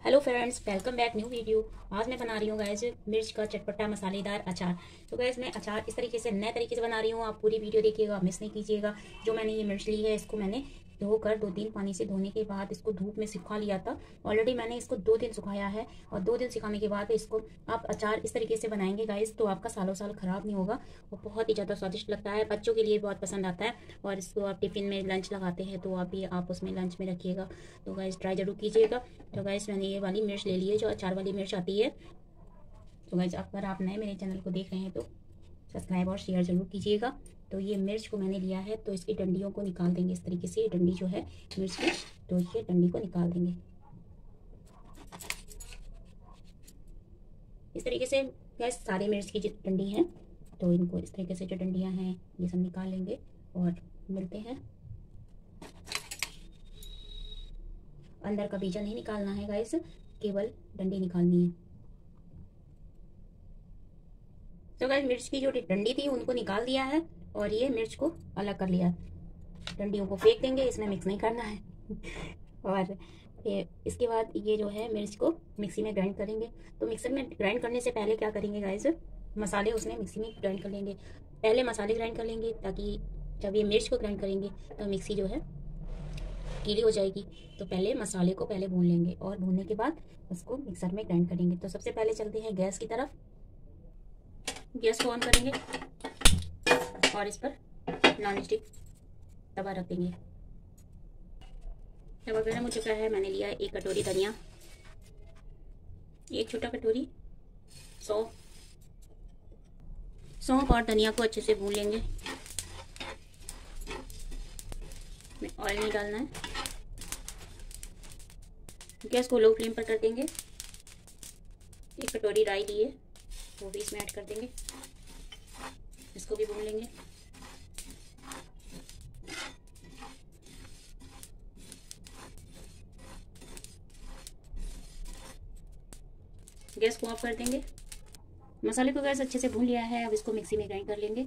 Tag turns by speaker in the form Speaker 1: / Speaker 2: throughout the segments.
Speaker 1: Hello friends, welcome back new video. आज मैं बना रही हूँ गाइस मिर्च का चटपटा मसालेदार अचार। तो गाइस मैं अचार इस तरीके से नए तरीके से बना रही हूँ। आप पूरी वीडियो देखिएगा, मिस नहीं कीजिएगा। जो मैंने ये मिर्च ली है इसको मैंने धोकर 2-3 पानी से धोने के बाद इसको धूप में सुखा लिया था। ऑलरेडी मैंने इसको 2 दिन सुखाया है और 2 दिन सुखाने के बाद इसको आप अचार इस तरीके से बनाएंगे गाइस तो आपका सालों साल खराब नहीं होगा और बहुत ही ज़्यादा स्वादिष्ट लगता है। बच्चों के लिए बहुत पसंद आता है और इसको आप टिफिन में लंच लगाते हैं तो आप उसमें लंच में रखिएगा। तो गाइस ट्राई जरूर कीजिएगा। तो गाइस मैंने ये वाली मिर्च ले ली है जो अचार वाली मिर्च आती है। तो गाइस अगर आप नए मेरे चैनल को देख रहे हैं तो सब्सक्राइब और शेयर जरूर कीजिएगा। तो ये मिर्च को मैंने लिया है तो इसकी डंडियों को निकाल देंगे इस तरीके से। ये डंडी जो है मिर्च की, तो ये डंडी को निकाल देंगे इस तरीके से। गाइस सारे मिर्च की जो डंडी है तो इनको इस तरीके से जो डंडियां हैं ये सब निकाल लेंगे और मिलते हैं। अंदर का बीजा नहीं निकालना है गाइस, केवल डंडी निकालनी है। तो गाइस मिर्च की जो डंडी थी उनको निकाल दिया है और ये मिर्च को अलग कर लिया। डंडियों को फेंक देंगे, इसमें मिक्स नहीं करना है और इसके बाद ये जो है मिर्च को मिक्सी में ग्राइंड करेंगे। तो मिक्सर में ग्राइंड करने से पहले क्या करेंगे गाइस, मसाले उसमें मिक्सी में ग्राइंड कर लेंगे। पहले मसाले ग्राइंड कर लेंगे ताकि जब ये मिर्च को ग्राइंड करेंगे तो मिक्सी जो है गीली हो जाएगी। तो पहले मसाले को पहले भून लेंगे और भूनने के बाद उसको मिक्सर में ग्राइंड करेंगे। तो सबसे पहले चलते हैं गैस की तरफ। गैस को ऑन करेंगे और इस पर नॉन स्टिक तवा रख देंगे। तवा गर्म हो चुका है। मैंने लिया 1 कटोरी धनिया, 1 छोटा कटोरी सौंफ और धनिया को अच्छे से भून लेंगे। ऑयल नहीं डालना है। गैस को लो फ्लेम पर कर देंगे। 1 कटोरी राई ली है वो भी इसमें ऐड कर देंगे, इसको भी भून लेंगे। गैस को ऑफ कर देंगे। मसाले को गैस अच्छे से भून लिया है। अब इसको मिक्सी में ग्राइंड कर लेंगे।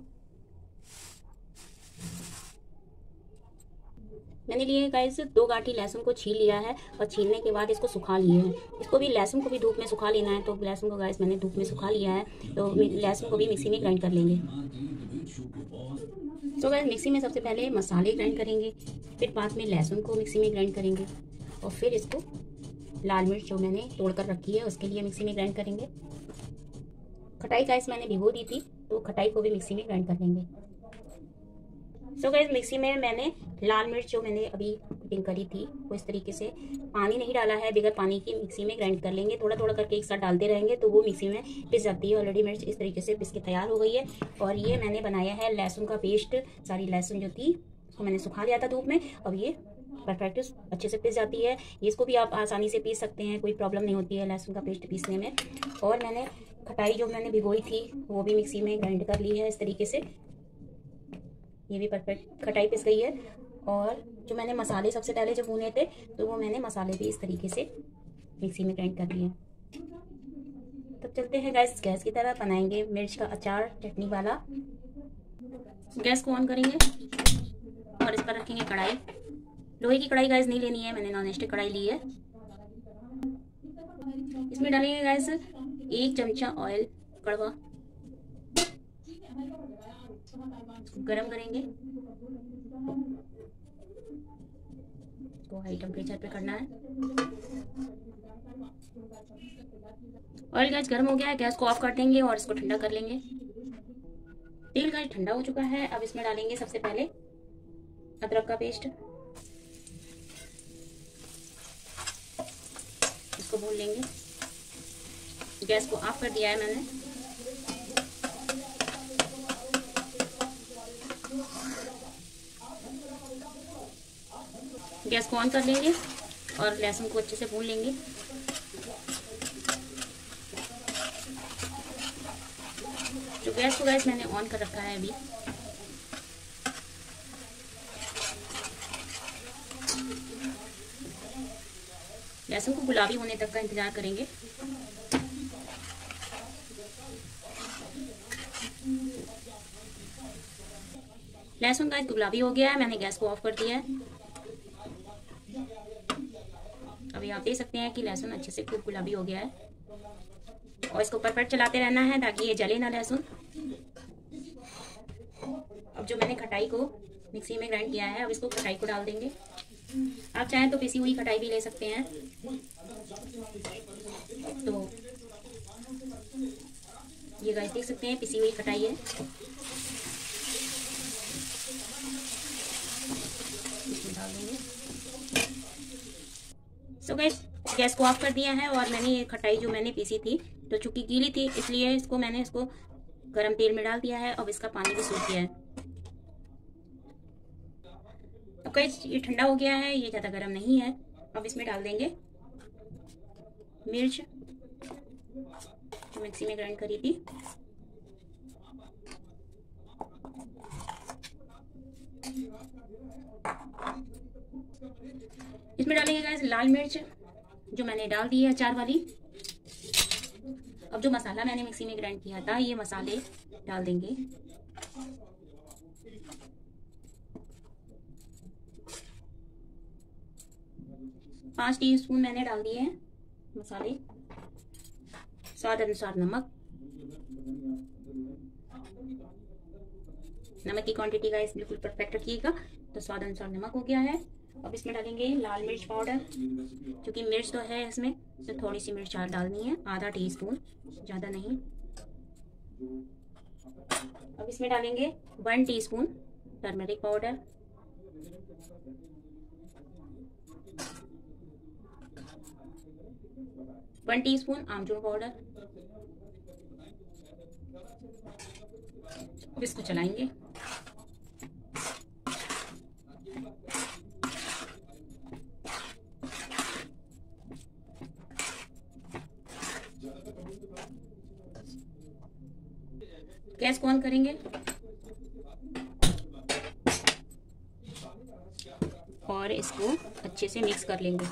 Speaker 1: मैंने लिए गाइस 2 गांठी लहसुन को छील लिया है और छीलने के बाद इसको सुखा लिए हैं। इसको भी लहसुन को भी धूप में सुखा लेना है। तो लहसुन को गाइस मैंने धूप में सुखा लिया है तो लहसुन को भी मिक्सी में ग्राइंड कर लेंगे। तो गाइस मिक्सी में सबसे पहले मसाले ग्राइंड करेंगे, फिर बाद में लहसुन को मिक्सी में ग्राइंड करेंगे और फिर इसको लाल मिर्च जो मैंने तोड़ कर रखी है उसके लिए मिक्सी में ग्राइंड करेंगे। खटाई गाइस मैंने भिगो दी थी तो खटाई को भी मिक्सी में ग्राइंड कर लेंगे। सो गाइस मिक्सी में मैंने लाल मिर्च जो मैंने अभी कटिंग करी थी वो इस तरीके से, पानी नहीं डाला है, बगैर पानी की मिक्सी में ग्राइंड कर लेंगे। थोड़ा थोड़ा करके एक साथ डालते रहेंगे तो वो मिक्सी में पिस जाती है। ऑलरेडी मिर्च इस तरीके से पिस के तैयार हो गई है। और ये मैंने बनाया है लहसुन का पेस्ट। सारी लहसुन जो थी उसको मैंने सुखा लिया था धूप में। अब ये परफेक्ट अच्छे से पिस जाती है। इसको भी आप आसानी से पीस सकते हैं, कोई प्रॉब्लम नहीं होती है लहसुन का पेस्ट पीसने में। और मैंने खटाई जो मैंने भिगोई थी वो भी मिक्सी में ग्राइंड कर ली है इस तरीके से। ये भी परफेक्ट खटाई पिस गई है। और जो मैंने मसाले सबसे पहले जो भुने थे तो वो मैंने मसाले भी इस तरीके से मिक्सी में ग्राइंड कर लिए। तब चलते हैं गाइस गैस की तरफ, बनाएंगे मिर्च का अचार चटनी वाला। गैस को ऑन करेंगे और इस पर रखेंगे कढ़ाई। लोहे की कढ़ाई गाइस नहीं लेनी है, मैंने नॉन स्टिक कढ़ाई ली है। इसमें डालेंगे गाइस 1 चमचा ऑयल कड़वा। इसको गरम करेंगे, इसको हाई टेम्परेचर पे करना है। ऑयल गैस गर्म हो गया है, गैस को ऑफ कर देंगे और इसको ठंडा कर लेंगे। तेल गैस ठंडा हो चुका है। अब इसमें डालेंगे सबसे पहले अदरक का पेस्ट, इसको भून लेंगे। गैस को ऑफ कर दिया है मैंने। गैस को ऑन कर लेंगे और लहसुन को अच्छे से भून लेंगे। तो गैस को गैस मैंने ऑन कर रखा है अभी। लहसुन को गुलाबी होने तक का इंतजार करेंगे। लहसुन गाइस गुलाबी हो गया है, मैंने गैस को ऑफ कर दिया है। अभी आप देख सकते हैं कि लहसुन अच्छे से खूब गुलाबी हो गया है और इसको परफेक्ट चलाते रहना है ताकि ये जले ना लहसुन। अब जो मैंने खटाई को मिक्सी में ग्राइंड किया है, अब इसको खटाई को डाल देंगे। आप चाहें तो पिसी हुई खटाई भी ले सकते हैं। तो ये गाइस देख सकते हैं पिसी हुई खटाई है, इसमें डाल देंगे। सो गाइस गैस को ऑफ कर दिया है और मैंने ये खटाई जो मैंने पीसी थी, तो चूंकि गीली थी इसलिए मैंने इसको गरम तेल में डाल दिया है। अब इसका पानी भी सूख गया है। अब गाइस ये ठंडा हो गया है, ये ज़्यादा गर्म नहीं है। अब इसमें डाल देंगे मिर्च जो मिक्सी में ग्राइंड करी थी। इसमें डालेंगे गाइस लाल मिर्च जो मैंने डाल दी है अचार वाली। अब जो मसाला मैंने मिक्सी में ग्राइंड किया था, ये मसाले डाल देंगे। पाँच टीस्पून मैंने डाल दिए हैं मसाले। स्वाद अनुसार नमक की क्वांटिटी गाइस बिल्कुल परफेक्ट रखिएगा। तो स्वाद अनुसार नमक हो गया है। अब इसमें डालेंगे लाल मिर्च पाउडर, क्योंकि मिर्च तो है इसमें, तो थोड़ी सी मिर्च डालनी है, आधा टीस्पून, ज़्यादा नहीं। अब इसमें डालेंगे 1 teaspoon turmeric powder, 1 teaspoon amchur powder. अब इसको चलाएंगे। गैस को ऑन करेंगे और इसको अच्छे से मिक्स कर लेंगे।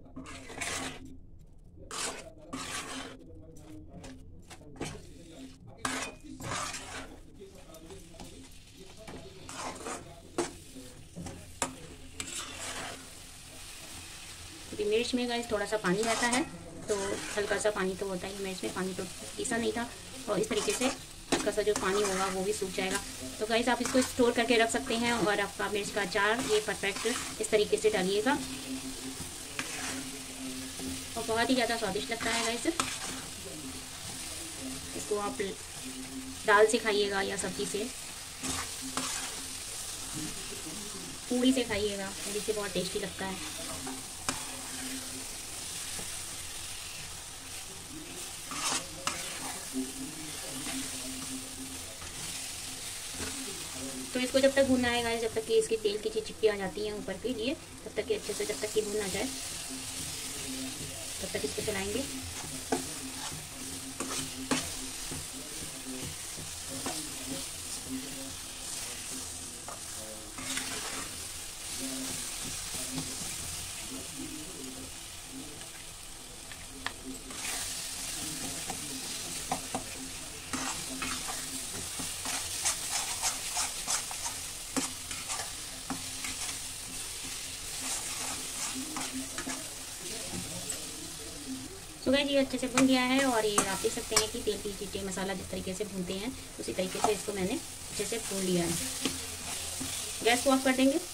Speaker 1: मिर्च में गाइस थोड़ा सा पानी रहता है, तो हल्का सा पानी तो होता ही मिर्च में, पानी तो पीसा नहीं था, और इस तरीके से हल्का सा जो पानी होगा वो भी सूख जाएगा। तो गाइस आप इसको स्टोर करके रख सकते हैं और आपका मिर्च का अचार ये परफेक्ट इस तरीके से डालिएगा और बहुत ही ज़्यादा स्वादिष्ट लगता है गाइस। इसको आप दाल से खाइएगा या सब्जी से, पूरी से खाइएगा, पूरी से बहुत टेस्टी लगता है। तो इसको जब तक भूनना है गाइस, जब तक कि इसकी तेल की चिपकी आ जाती है ऊपर के लिए, तब तक कि अच्छे से, जब तक कि भून ना जाए तब तक इसको चलाएंगे। तो गाइस ये अच्छे से भून गया है और ये आप देख सकते हैं कि तेल की चीज़ें मसाला जिस तरीके से भूनते हैं उसी तरीके से इसको मैंने अच्छे से भून लिया है। गैस को ऑफ कर देंगे।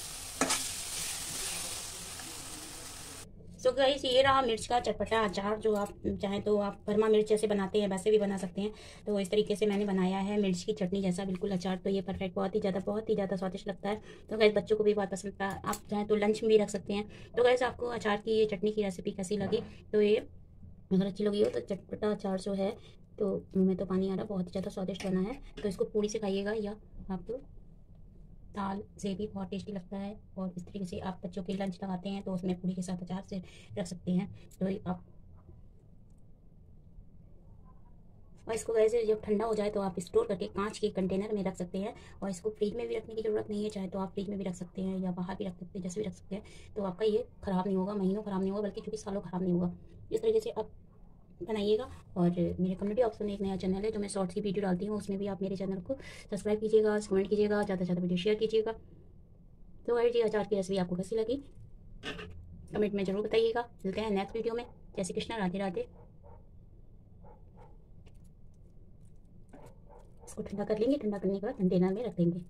Speaker 1: तो गाइस ये रहा मिर्च का चटपटा अचार, जो आप चाहें तो आप भरमा मिर्च जैसे बनाते हैं वैसे भी बना सकते हैं। तो इस तरीके से मैंने बनाया है मिर्च की चटनी जैसा बिल्कुल अचार। तो ये परफेक्ट बहुत ही ज़्यादा स्वादिष्ट लगता है। तो गाइस बच्चों को भी बहुत पसंद था, आप चाहें तो लंच में भी रख सकते हैं। तो गाइस आपको अचार की ये चटनी की रेसिपी कैसी लगी, तो ये अगर अच्छी लगी हो तो चटपटा अचार जो है, तो मुँह में तो पानी आ रहा, बहुत ही ज़्यादा स्वादिष्ट बना है। तो इसको पूरी से खाइएगा या आप दाल से भी बहुत टेस्टी लगता है। और इस तरीके से आप बच्चों के लंच लगाते हैं तो उसमें पूरी के साथ अचार से रख सकते हैं। तो आप और इसको वैसे जब ठंडा हो जाए तो आप स्टोर करके कांच के कंटेनर में रख सकते हैं। और इसको फ्रिज में भी रखने की ज़रूरत नहीं है, चाहे तो आप फ्रिज में भी रख सकते हैं या बाहर भी रख सकते हैं, जैसे भी रख सकते हैं। तो आपका ये ख़राब नहीं होगा, महीनों ख़राब नहीं होगा, बल्कि चूँकि सालों ख़राब नहीं होगा। इस तरीके से आप बनाइएगा। और मेरे कम्युनिटी ऑप्शन में एक नया चैनल है जो मैं शॉर्ट्स की वीडियो डालती हूँ, उसमें भी आप मेरे चैनल को सब्सक्राइब कीजिएगा, कमेंट कीजिएगा, ज़्यादा से ज़्यादा वीडियो शेयर कीजिएगा। तो ये अचार की रेसिपी आपको कैसी लगी कमेंट में ज़रूर बताइएगा। मिलते हैं नेक्स्ट वीडियो में। जय श्री कृष्णा, राधे राधे। इसको ठंडा कर लेंगे, ठंडा करने के बाद कंटेनर में रख देंगे।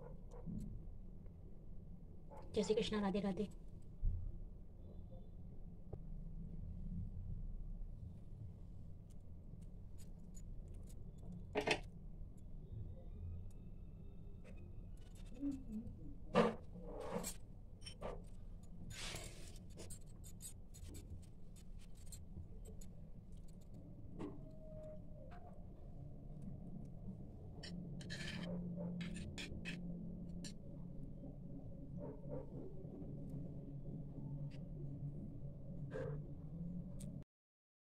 Speaker 1: जय श्री कृष्णा, राधे राधे।